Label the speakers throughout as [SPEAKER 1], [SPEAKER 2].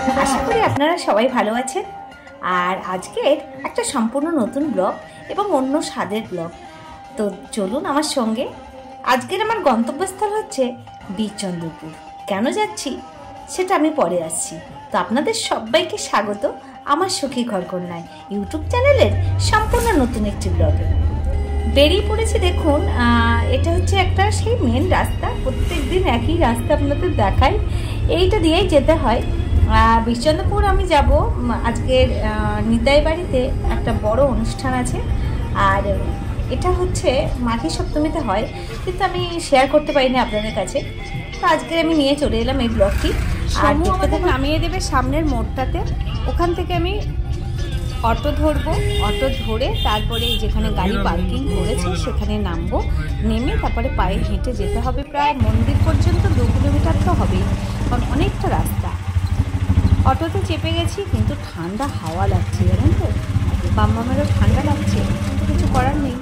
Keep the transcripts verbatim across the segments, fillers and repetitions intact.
[SPEAKER 1] আশা করি আপনারা সবাই ভালো আছেন। আর আজকের একটা সম্পূর্ণ নতুন ব্লগ এবং অন্য স্বাদের ব্লগ। তো চলুন আমার সঙ্গে। আজকের আমার গন্তব্যস্থল হচ্ছে বীরচন্দ্রপুর। কেন যাচ্ছি সেটা আমি পরে আসছি। তো আপনাদের সবাইকে স্বাগত আমার সখী ঘরকন্যায় ইউটিউব চ্যানেলের সম্পূর্ণ নতুন একটি ব্লগে। বেরিয়ে পড়েছি। দেখুন, এটা হচ্ছে একটা সেই মেন রাস্তা, প্রত্যেক দিন একই রাস্তা আপনাদের দেখাই, এইটা দিয়েই যেতে হয়। বীরচন্দ্রপুর আমি যাব। আজকের নিতাই বাড়িতে একটা বড় অনুষ্ঠান আছে, আর এটা হচ্ছে মাঘী সপ্তমীতে হয়, কিন্তু আমি শেয়ার করতে পারিনি আপনাদের কাছে। তো আজকে আমি নিয়ে চলে এলাম এই ব্লগটি। আর আমাদের নামিয়ে দেবে সামনের মোড়টাতে, ওখান থেকে আমি অটো ধরবো। অটো ধরে তারপরে যেখানে গাড়ি পার্কিং করেছে সেখানে নামবো। নেমে তারপরে পায়ে হেঁটে যেতে হবে প্রায় মন্দির পর্যন্ত। দু কিলোমিটার তো হবেই, কারণ অনেকটা রাস্তা। অটোতে চেপে গেছি, কিন্তু ঠান্ডা হাওয়া লাগছে, জানেন তো, বাম্মামেরও ঠান্ডা লাগছে, কিন্তু কিছু করার নেই।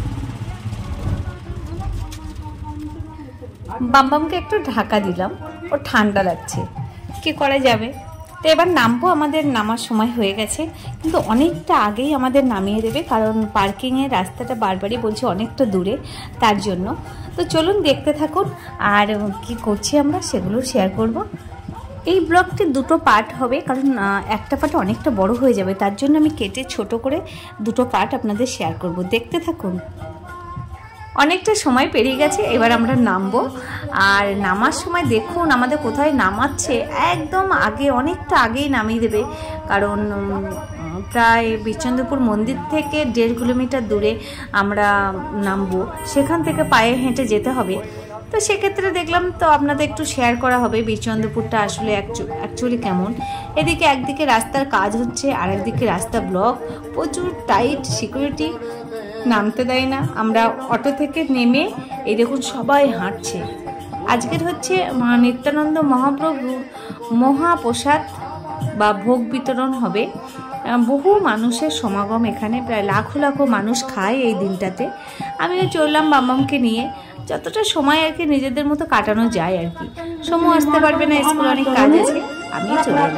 [SPEAKER 1] বাম্বামকে একটু ঢাকা দিলাম, ও ঠান্ডা লাগছে, কি করা যাবে। তো এবার নামবো, আমাদের নামার সময় হয়ে গেছে, কিন্তু অনেকটা আগেই আমাদের নামিয়ে দেবে, কারণ পার্কিংয়ের রাস্তাটা বারবারই বলছি অনেকটা দূরে, তার জন্য। তো চলুন দেখতে থাকুন, আর কি করছি আমরা সেগুলো শেয়ার করব। এই ব্লগটি দুটো পার্ট হবে, কারণ একটা পার্ট অনেকটা বড় হয়ে যাবে, তার জন্য আমি কেটে ছোট করে দুটো পার্ট আপনাদের শেয়ার করব। দেখতে থাকুন। অনেকটা সময় পেরিয়ে গেছে, এবার আমরা নামবো। আর নামার সময় দেখুন আমাদের কোথায় নামাচ্ছে, একদম আগে, অনেকটা আগেই নামিয়ে দেবে, কারণ প্রায় বীরচন্দ্রপুর মন্দির থেকে দেড় কিলোমিটার দূরে আমরা নামবো, সেখান থেকে পায়ে হেঁটে যেতে হবে। তো সেক্ষেত্রে দেখলাম তো আপনাদের একটু শেয়ার করা হবে বীরচন্দ্রপুরটা আসলে অ্যাকচুয়ালি কেমন। এদিকে একদিকে রাস্তার কাজ হচ্ছে, আর একদিকে রাস্তা ব্লক, প্রচুর টাইট সিকিউরিটি, নামতে দেয় না। আমরা অটো থেকে নেমে এই দেখুন সবাই হাঁটছে। আজকের হচ্ছে নিত্যানন্দ মহাপ্রভুর মহাপ্রসাদ বা ভোগ বিতরণ হবে। বহু মানুষের সমাগম এখানে, প্রায় লাখো লাখো মানুষ খায় এই দিনটাতে। আমিও চললাম বাম্মামকে নিয়ে, যতটা সময় আর কি নিজেদের মতো কাটানো যায় আর কি। সময় আসতে পারবে না, স্কুলে অনেক কাজ আছে, আমিও চলে এলাম।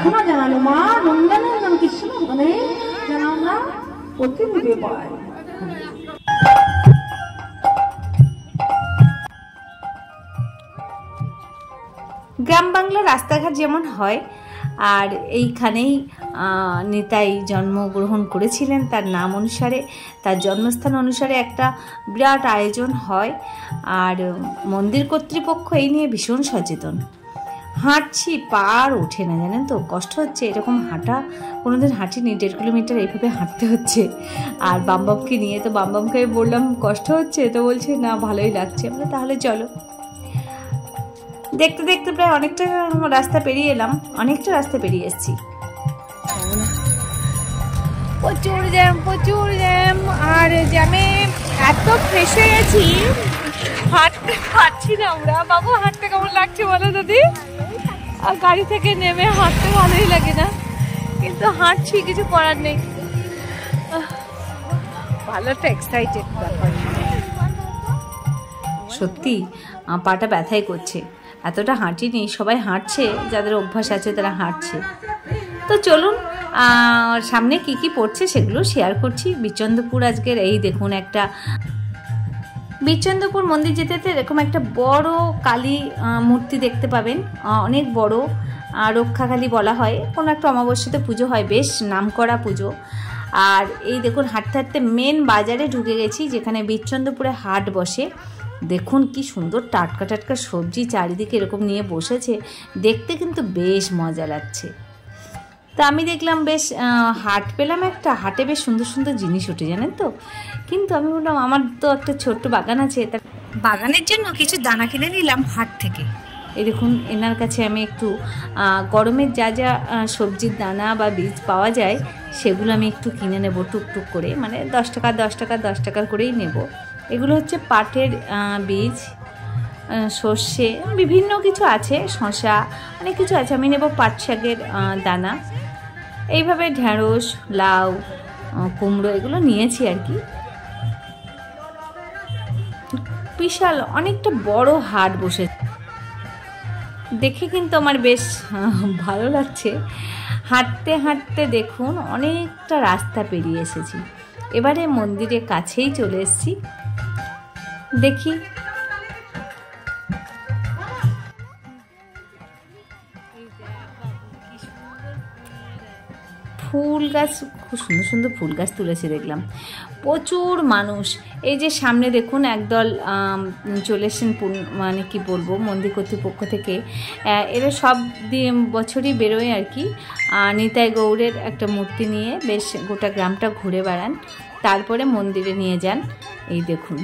[SPEAKER 1] গ্রাম বাংলার রাস্তাঘাট যেমন হয়, আর এইখানেই নিতাই জন্মগ্রহণ করেছিলেন, তার নাম অনুসারে, তার জন্মস্থান অনুসারে একটা বিরাট আয়োজন হয়। আর মন্দির কর্তৃপক্ষ এই নিয়ে ভীষণ সচেতন। হাঁটছি, পার ওঠে না, জানেন তো, কষ্ট হচ্ছে। এরকম হাঁটা কোনোদিন হাঁটিনি, দেড় কিলোমিটার এইভাবে হাঁটতে হচ্ছে। আর বাম্বামকে নিয়ে, তো বাম্বামকে বললাম কষ্ট হচ্ছে, তো বলছে না ভালোই লাগছে। আমরা তাহলে চলো। দেখতে দেখতে প্রায় অনেকটা রাস্তা পেরিয়ে এলাম, অনেকটা রাস্তা পেরিয়ে এসেছি। প্রচুর জ্যাম, প্রচুর জ্যাম। আর জ্যামে এত ফেসে গেছি, হাঁটতে পারছি না আমরা। বাবু হাঁটতে কেমন লাগছে বলো দাদি? আর গাড়ি থেকে নেমে হাঁটতে ভালোই লাগে না, কিন্তু হাঁটছি, কিছু করার নেই। ভালো একটা এক্সাইটেড ব্যাপার, সত্যি পাটা ব্যথাই করছে, এতটা হাঁটিনি। সবাই হাঁটছে, যাদের অভ্যাস আছে তারা হাঁটছে। তো চলুন, সামনে কি কি পড়ছে সেগুলো শেয়ার করছি। বীরচন্দ্রপুর আজকের এই দেখুন, একটা বীরচন্দ্রপুর মন্দির যেতে যেতে এরকম একটা বড় কালী মূর্তি দেখতে পাবেন, অনেক বড়, রক্ষাকালী বলা হয়। কোনো একটা অমাবস্যাতে পুজো হয়, বেশ নামকরা পুজো। আর এই দেখুন হাঁটতে হাঁটতে মেন বাজারে ঢুকে গেছি, যেখানে বীরচন্দ্রপুরে হাট বসে। দেখুন কি সুন্দর টাটকা টাটকা সবজি চারিদিকে এরকম নিয়ে বসেছে, দেখতে কিন্তু বেশ মজা লাগছে। তা আমি দেখলাম বেশ হাট পেলাম একটা, হাটে বেশ সুন্দর সুন্দর জিনিস ওঠে, জানেন তো। কিন্তু আমি বললাম আমার তো একটা ছোট্ট বাগান আছে, তার বাগানের জন্য কিছু দানা কিনে নিলাম হাট থেকে। এই দেখুন এনার কাছে আমি একটু গরমের যা যা সবজির দানা বা বীজ পাওয়া যায় সেগুলো আমি একটু কিনে নেব টুকটুক করে, মানে দশ টাকা দশ টাকা দশ টাকার করেই নেব। এগুলো হচ্ছে পাটের বীজ, সর্ষে, বিভিন্ন কিছু আছে, শসা, অনেক কিছু আছে। আমি নেব পাট শাকের দানা। এইভাবে ঢেঁড়স, লাউ, কুমড়ো এগুলো নিয়েছি আর কি। বিশাল অনেকটা বড় হাট বসেছে। দেখে কিন্তু আমার বেশ ভালো লাগছে। হাঁটতে হাঁটতে দেখুন অনেকটা রাস্তা পেরিয়ে এসেছি, এবারে মন্দিরের কাছেই চলে এসেছি। দেখি ফুল গাছ, খুব সুন্দর সুন্দর ফুল গাছ তুলেছে দেখলাম, প্রচুর মানুষ। এই যে সামনে দেখুন একদল চলে এসেছেন, মানে কি বলবো, মন্দির কর্তৃপক্ষ থেকে। এরা সব বছরই বেরোয় আর কি, নিতাই গৌড়ের একটা মূর্তি নিয়ে বেশ গোটা গ্রামটা ঘুরে বেড়ান, তারপরে মন্দিরে নিয়ে যান। এই দেখুন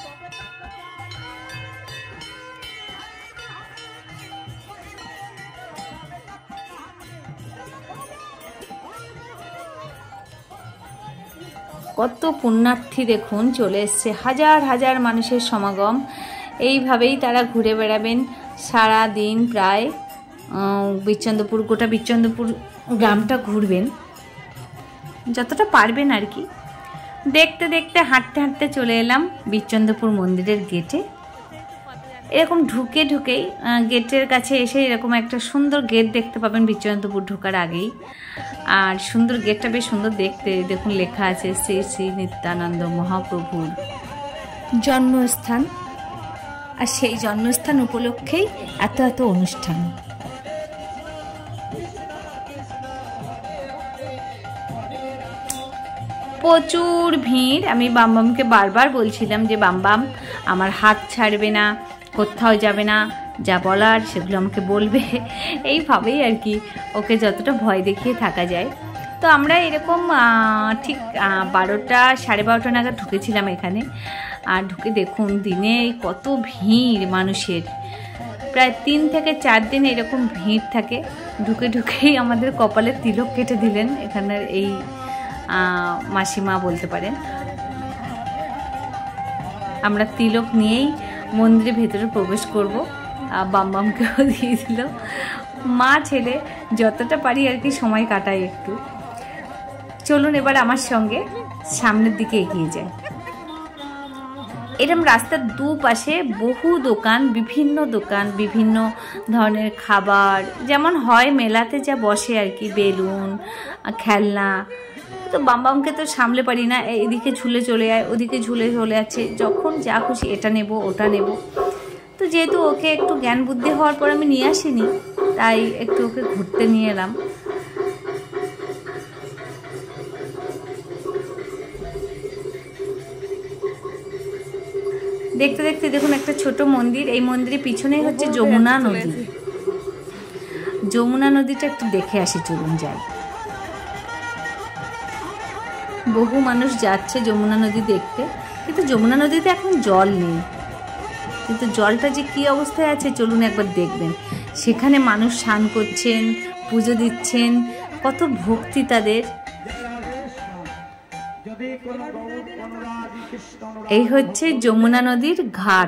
[SPEAKER 1] কত পুণ্যার্থী দেখুন চলে এসছে, হাজার হাজার মানুষের সমাগম। এইভাবেই তারা ঘুরে বেড়াবেন সারা দিন, প্রায় বীরচন্দ্রপুর, গোটা বীরচন্দ্রপুর গ্রামটা ঘুরবেন যতটা পারবেন আর কি। দেখতে দেখতে হাঁটতে হাঁটতে চলে এলাম বীরচন্দ্রপুর মন্দিরের গেটে। এরকম ঢুকে ঢুকেই গেটের কাছে এসে এরকম একটা সুন্দর গেট দেখতে পাবেন বীরচন্দ্রপুর ঢোকার আগেই। আর সুন্দর গেটটা বেশ সুন্দর দেখতে, দেখুন লেখা আছে শ্রী শ্রী নিত্যানন্দ মহাপ্রভুর জন্মস্থান। আর সেই জন্মস্থান উপলক্ষেই এত এত অনুষ্ঠান। প্রচুর ভিড়। আমি বামবামকে বারবার বলছিলাম যে বামবাম আমার হাত ছাড়বে না, কোথাও যাবে না, যা বলার সেগুলো আমাকে বলবে, এইভাবেই আর কি ওকে যতটা ভয় দেখিয়ে থাকা যায়। তো আমরা এরকম ঠিক বারোটা সাড়ে বারোটা নাগাদ ঢুকেছিলাম এখানে। আর ঢুকে দেখুন দিনে কত ভিড় মানুষের, প্রায় তিন থেকে চার দিন এরকম ভিড় থাকে। ঢুকে ঢুকেই আমাদের কপালে তিলক কেটে দিলেন এখানের এই মাসিমা বলতে পারেন। আমরা তিলক নিয়েই মন্দিরের ভেতরে প্রবেশ করব, বামবামকেও দিয়ে দিল। মা ছেলে যতটা পারি আর কি সময় কাটাই একটু। চলুন এবার আমার সঙ্গে সামনের দিকে এগিয়ে যাই। এরম রাস্তার দুপাশে বহু দোকান, বিভিন্ন দোকান, বিভিন্ন ধরনের খাবার, যেমন হয় মেলাতে যা বসে আর কি, বেলুন, খেলনা। তো বামবামকে তো সামলে পারি না, এদিকে ঝুলে চলে যায়, ওদিকে ঝুলে চলে যাচ্ছে, যখন যা খুশি এটা নেব ওটা নেব। তো যেহেতু ওকে একটু জ্ঞান বুদ্ধি হওয়ার পর আমি নিয়ে আসিনি, তাই একটু ওকে ঘুরতে নিয়ে এলাম। দেখতে দেখতে দেখুন একটা ছোট মন্দির, এই মন্দিরের পিছনেই হচ্ছে যমুনা নদী। যমুনা নদীটা একটু দেখে আসি, চলুন যাই। বহু মানুষ যাচ্ছে যমুনা নদী দেখতে, কিন্তু যমুনা নদীতে এখন জল নেই, কিন্তু জলটা যে কী অবস্থায় আছে চলুন একবার দেখবেন। সেখানে মানুষ স্নান করছেন, পুজো দিচ্ছেন, কত ভক্তি তাদের। এই হচ্ছে যমুনা নদীর ঘাট।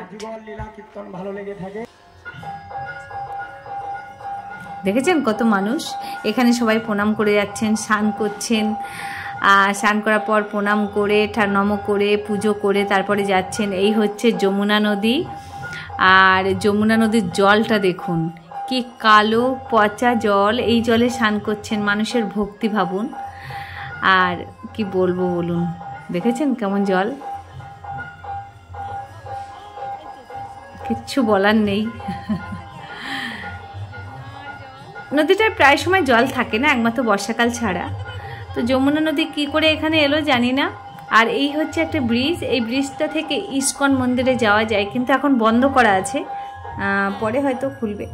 [SPEAKER 1] দেখেছেন কত মানুষ এখানে সবাই প্রণাম করে যাচ্ছেন, স্নান করছেন। স্নান করার পর প্রণাম করে নম করে পুজো করে তারপরে যাচ্ছেন। এই হচ্ছে যমুনা নদী। আর যমুনা নদীর জলটা দেখুন কি কালো পচা জল, এই জলে স্নান করছেন, মানুষের ভক্তি ভাবুন। আর কি বলবো বলুন, দেখেছেন কেমন জল, কিচ্ছু বলার নেই। নদীটায় প্রায় সময় জল থাকে না, একমাত্র বর্ষাকাল ছাড়া। তো যমুনা নদী কী করে এখানে এলো জানি না। আর এই হচ্ছে একটা ব্রিজ, এই ব্রিজটা থেকে ইস্কন মন্দিরে যাওয়া যায়, কিন্তু এখন বন্ধ করা আছে, পরে হয়তো খুলবে।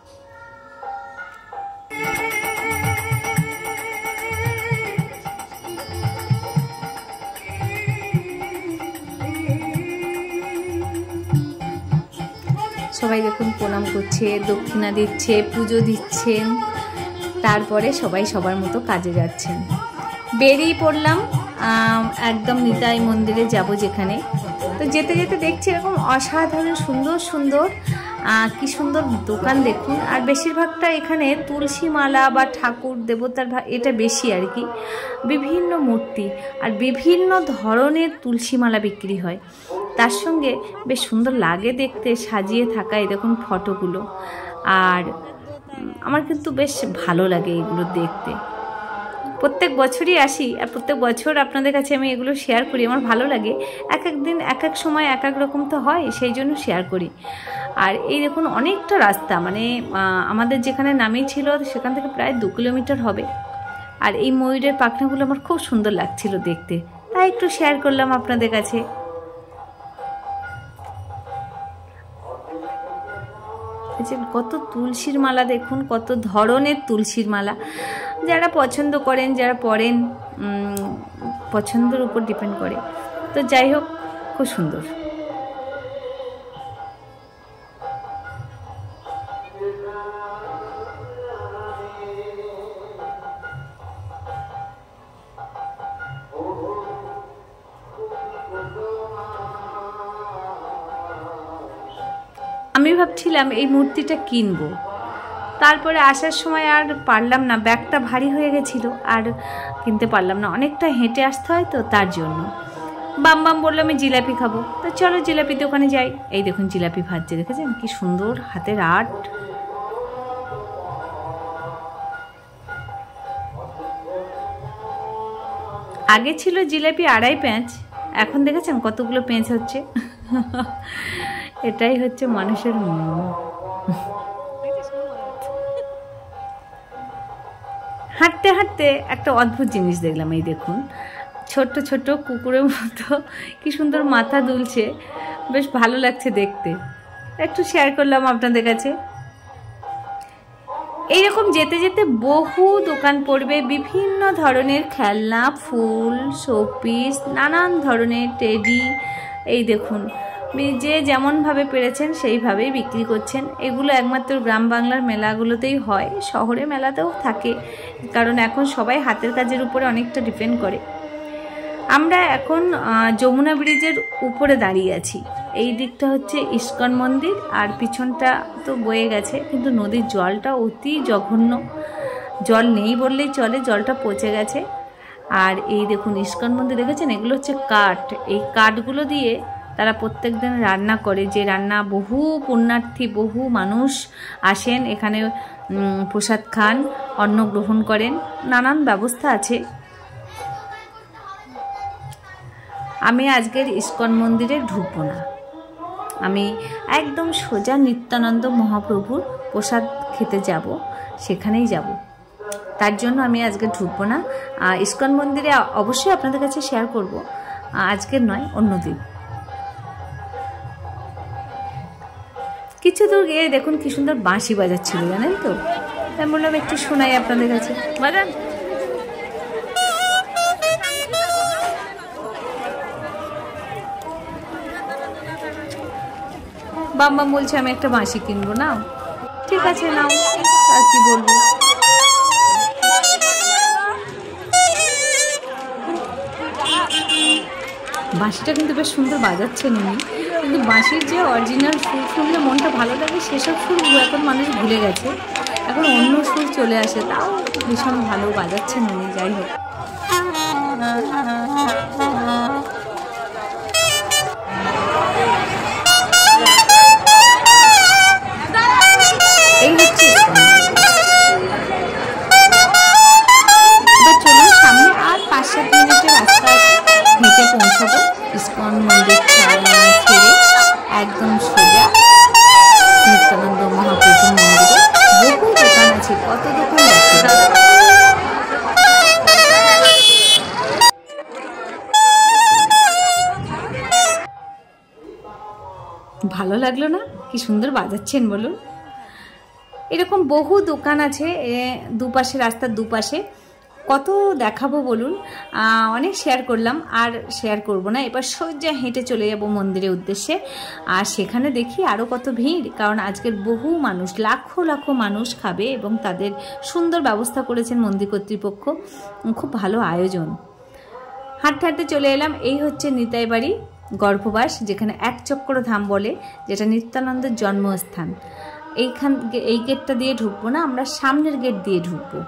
[SPEAKER 1] সবাই দেখুন প্রণাম করছে, দক্ষিণা দিচ্ছে, পুজো দিচ্ছেন, তারপরে সবাই সবার মতো কাজে যাচ্ছেন। বেরিয়ে পড়লাম একদম নিতাই মন্দিরে যাব যেখানে। তো যেতে যেতে দেখছি এরকম অসাধারণ সুন্দর সুন্দর কি সুন্দর দোকান দেখুন। আর বেশিরভাগটা এখানে তুলসী মালা বা ঠাকুর দেবতার এটা বেশি আর কি, বিভিন্ন মূর্তি আর বিভিন্ন ধরনের তুলসী মালা বিক্রি হয়। তার সঙ্গে বেশ সুন্দর লাগে দেখতে সাজিয়ে থাকা এই দেখুন ফটোগুলো। আর আমার কিন্তু বেশ ভালো লাগে এগুলো দেখতে। প্রত্যেক বছরই আসি আর প্রত্যেক বছর আপনাদের কাছে আমি এগুলো শেয়ার করি, আমার ভালো লাগে। এক এক দিন এক এক সময় এক এক রকম তো হয়, সেই জন্য শেয়ার করি। আর এই দেখুন অনেকটা রাস্তা, মানে আমাদের যেখানে নামিয়েছিল সেখান থেকে প্রায় দু কিলোমিটার হবে। আর এই ময়ূরের পাখনাগুলো আমার খুব সুন্দর লাগছিল দেখতে, তাই একটু শেয়ার করলাম আপনাদের কাছে। কত তুলসীর মালা দেখুন, কত ধরনের তুলসীর মালা। যারা পছন্দ করেন, যারা পরেন, পছন্দের উপর ডিপেন্ড করে। তো যাই হোক, খুব সুন্দর। আমি ভাবছিলাম এই মূর্তিটা কিনবো, তারপরে আসার সময় আর পারলাম না, ব্যাগটা ভারী হয়ে গেছিলো, আর কিনতে পারলাম না। অনেকটা হেঁটে আসতে হয় তো, তার জন্য। বাম বাম বললো আমি জিলাপি খাবো, তো চলো জিলাপি দোকানে যাই। এই দেখুন জিলাপি ভাজছে, দেখেছেন কি সুন্দর হাতের আর্ট। আগে ছিল জিলাপি আড়াই পেঁচ, এখন দেখেছেন কতগুলো পেঁচ হচ্ছে। এটাই হচ্ছে মানুষের মন। হাঁটতে হাঁটতে একটা অদ্ভুত জিনিস দেখলাম। এই দেখুন ছোট্ট ছোট্ট কুকুরের মতো কি সুন্দর মাথা দুলছে, বেশ ভালো লাগছে দেখতে, একটু শেয়ার করলাম আপনাদের কাছে। এইরকম যেতে যেতে বহু দোকান পড়বে, বিভিন্ন ধরনের খেলনা, ফুল, শোপিস, নানান ধরনের টেডি। এই দেখুন যে যেমনভাবে পেরেছেন সেইভাবেই বিক্রি করছেন। এগুলো একমাত্র গ্রাম বাংলার মেলাগুলোতেই হয়, শহরে মেলাতেও থাকে, কারণ এখন সবাই হাতের কাজের উপরে অনেকটা ডিপেন্ড করে। আমরা এখন যমুনা ব্রিজের উপরে দাঁড়িয়ে আছি। এই দিকটা হচ্ছে ইস্কন মন্দির, আর পিছনটা তো বয়ে গেছে, কিন্তু নদীর জলটা অতি জঘন্য, জল নেই বললেই চলে, জলটা পচে গেছে। আর এই দেখুন ইস্কন মন্দির দেখেছেন, এগুলো হচ্ছে কাঠ। এই কাঠগুলো দিয়ে তারা প্রত্যেক দিন রান্না করে, যে রান্না বহু পুণ্যার্থী, বহু মানুষ আসেন এখানে, প্রসাদ খান, অন্ন গ্রহণ করেন, নানান ব্যবস্থা আছে। আমি আজকের ইস্কন মন্দিরে ঢুকবো না, আমি একদম সোজা নিত্যানন্দ মহাপ্রভুর প্রসাদ খেতে যাব, সেখানেই যাব। তার জন্য আমি আজকে ঢুকবো না। ইস্কন মন্দিরে অবশ্যই আপনাদের কাছে শেয়ার করব, আজকের নয় অন্যদিন। কিছু দূর গিয়ে দেখুন কি সুন্দর বাঁশি বাজাচ্ছিল, জানেন তো, তাই বললাম একটু শোনাই আপনাদের কাছে। বাজান। বাম বাম বলছে আমি একটা বাঁশি কিনবো, নাও। ঠিক আছে নাও, আর কি বলবো। বাঁশিটা কিন্তু বেশ সুন্দর বাজাচ্ছেন উনি, কিন্তু বাঁশির যে অরিজিনাল সুর শুনলে মনটা ভালো লাগে, সেসব সুর এখন মানুষ ভুলে গেছে, এখন অন্য সুর চলে আসে, তাও ভীষণ ভালো বাজাচ্ছেন উনি। যাই হোক, এই হচ্ছে। এবার চলুন সামনে, আর পাঁচ সাত মিনিটের রাস্তা হেঁটে পৌঁছাবো ইস্কন মন্দির ছেড়ে একদম সোজা নিত্যানন্দ মহাপ্রভুর মন্দিরে। বহু দোকান আছে, কত দোকান আছে। ভালো লাগলো না? কি সুন্দর বাজাচ্ছেন বলুন। এরকম বহু দোকান আছে দুপাশে, রাস্তার দুপাশে। কত দেখাবো বলুন, অনেক শেয়ার করলাম, আর শেয়ার করব না। এবার সোজা হেঁটে চলে যাব মন্দিরের উদ্দেশ্যে, আর সেখানে দেখি আরও কত ভিড়, কারণ আজকের বহু মানুষ, লাখো লাখো মানুষ খাবে, এবং তাদের সুন্দর ব্যবস্থা করেছেন মন্দির কর্তৃপক্ষ, খুব ভালো আয়োজন। হাঁটতে হাঁটতে চলে এলাম, এই হচ্ছে নিতাই বাড়ি গর্ভবাস, যেখানে এক চক্র ধাম বলে, যেটা নিত্যানন্দের জন্মস্থান। এইখান এই গেটটা দিয়ে ঢুকবো না, আমরা সামনের গেট দিয়ে ঢুকবো।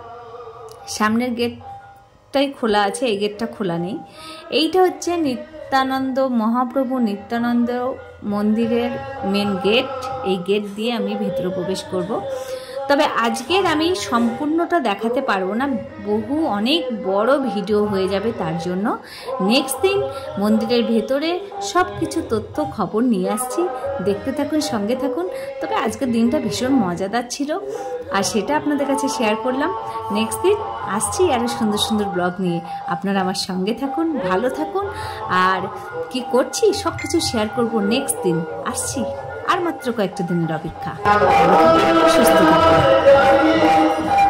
[SPEAKER 1] সামনের গেটটাই খোলা আছে, এই গেটটা খোলা নেই। এইটা হচ্ছে নিত্যানন্দ মহাপ্রভু নিত্যানন্দ মন্দিরের মেন গেট, এই গেট দিয়ে আমি ভেতরে প্রবেশ করব। তবে আজকের আমি সম্পূর্ণটা দেখাতে পারবো না, বহু অনেক বড় ভিডিও হয়ে যাবে, তার জন্য নেক্সট দিন মন্দিরের ভেতরে সব কিছু তথ্য খবর নিয়ে আসছি, দেখতে থাকুন, সঙ্গে থাকুন। তবে আজকের দিনটা ভীষণ মজাদার ছিল আর সেটা আপনাদের কাছে শেয়ার করলাম। নেক্সট দিন আসছি আরও সুন্দর সুন্দর ব্লগ নিয়ে, আপনারা আমার সঙ্গে থাকুন, ভালো থাকুন। আর কি করছি সব কিছু শেয়ার করবো নেক্সট দিন। আসছি, আর মাত্র কয়েকটা দিনের অপেক্ষা। সুস্থ থাকুন।